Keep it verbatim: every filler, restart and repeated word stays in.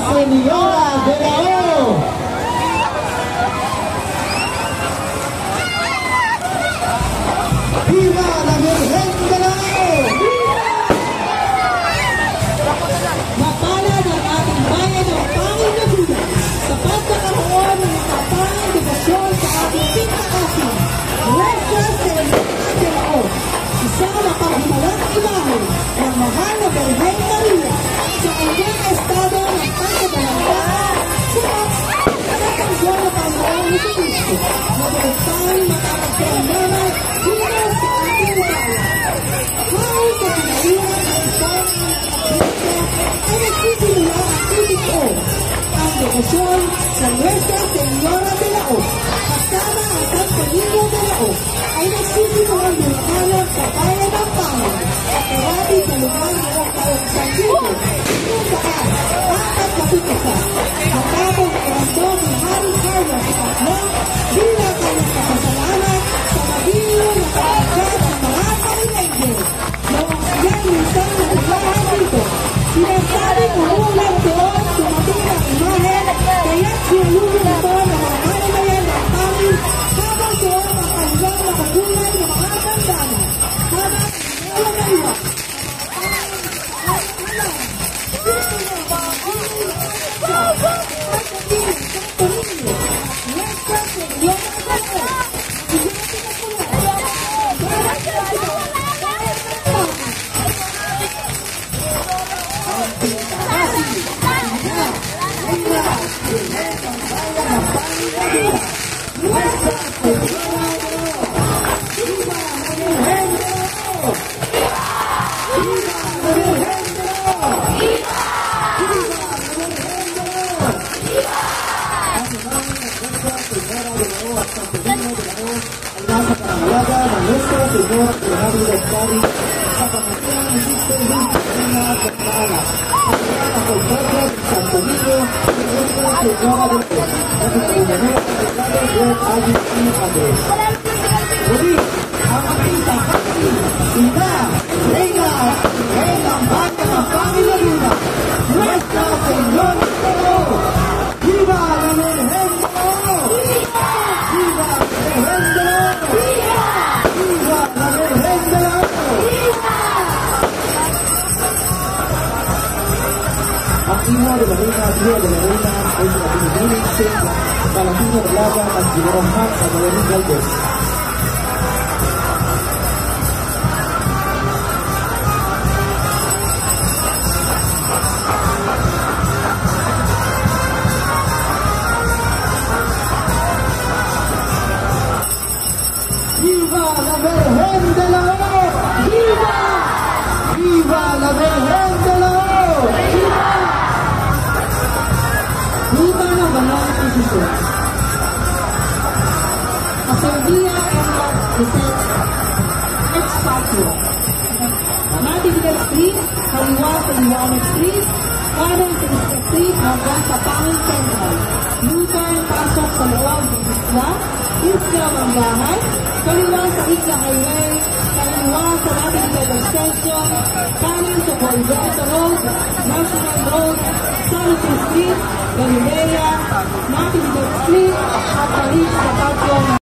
Señora de la O. ¡Viva la Virgen de la O! Mapalad ang ating bayan ng pangin na bulan sa pagkakaroon ng kapangin devotion sa ating pinakaasin, Nuestra Señora de la O, isang mapaghimalang imahe ng mahal na Birhen Maria sa kanyang estado ng pagkabalanggaan sa tanggol na Panginoon ni Cristo na direktang makakapagparamdaman dito sa ating bayan. Hawag sa pinaliwan ng isang ay nagsisimula ang titiko ang dekosyon sa Nuestra Señora de la O. Kasama ang Santo Niño de la O ay nagsisimula ng lumakalap sa bayan ng Panginoon at marami sa lugar ng San Diego kung saan apat na pitasa matapos irando ni Hari Carlos Pagno bilang kanyang kasasalanan sa mabilo na kalagkat ng mga Kalinengue. Noong yan minsan na naglahan dito, sinasabi ko ulang doon dumating ang imahe, kaya sinulong ito ng mga manamayan ng kami habang doon ang kanilang nakakulay ng mga bandana. Habang wala na iwa. Jadi, ang ating takati, ina, reina, reina, bata ng Panginoon, Nuestra Señora de la O. Viva la Virgen de la O! Viva la Virgen de la O! Viva la Virgen de la O! Ang ina de la reina, hija de la reina, es la Virgen Valentina de Laga at Ginorohan sa Valerie Galvez. Viva la Virgen de la O! Viva! Viva la Virgen de la O! Viva! Viva la Banal Inquisition. Asamblea and ex patrio. Natividad Street, Kaliwa sa Liwanag Street, Parang Cristo Street hanggang sa Pangil Central. U-turn pasok sa loob ng Isla, Isla Manggahan, kaliwa sa Isla Highway, kaliwa sa Natividad Extension, kanan sa Boliveta Road, National Road, San Jose Street, Galilea, Natividad Street, at Paris sa Patio